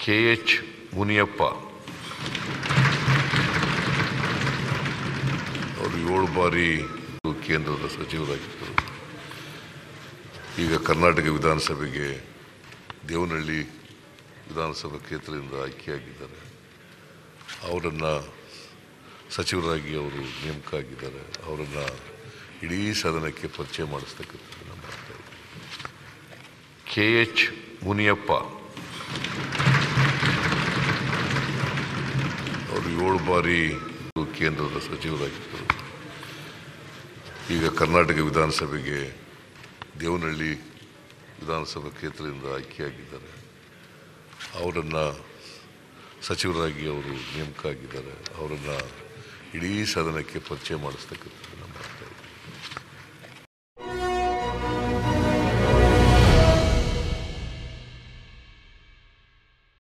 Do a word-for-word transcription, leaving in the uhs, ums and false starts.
K H Muniyappa ಅವರು ಏಳು ಬಾರಿ ಕೇಂದ್ರದ ಸಚಿವರಾಗಿದ್ದರು. ಈಗ ಕರ್ನಾಟಕ ವಿಧಾನಸಭೆಗೆ ದೇವನಹಳ್ಳಿ ವಿಧಾನಸಭಾ ಕ್ಷೇತ್ರದಿಂದ ಆಯ್ಕೆಯಾಗಿದ್ದಾರೆ. ಅವರನ್ನು ಸಚಿವರಾಗಿ ಅವರು ನೇಮಕ ಆಗಿದ್ದಾರೆ. ಅವರನ್ನು ಇಡೀ ಸದನಕ್ಕೆ ಪರಿಚಯ ಮಾಡಿಸ್ತಕ್ಕಂಥದ್ದನ್ನು ಮಾಡ್ತಾ ಇದ್ದಾರೆ. ಕೆ ಎಚ್ ಮುನಿಯಪ್ಪ ಅವರು ಏಳು ಬಾರಿ ಕೇಂದ್ರದ ಸಚಿವರಾಗಿದ್ದರು. ಈಗ ಕರ್ನಾಟಕ ವಿಧಾನಸಭೆಗೆ ದೇವನಹಳ್ಳಿ ವಿಧಾನಸಭಾ ಕ್ಷೇತ್ರದಿಂದ ಆಯ್ಕೆಯಾಗಿದ್ದಾರೆ. ಅವರನ್ನು ಸಚಿವರಾಗಿ ಅವರು ನೇಮಕ ಆಗಿದ್ದಾರೆ. ಅವರನ್ನು ಇಡೀ ಸದನಕ್ಕೆ ಪರಿಚಯ ಮಾಡಿಸ್ತಕ್ಕಂಥದ್ದನ್ನು ಮಾಡ್ತಾರೆ.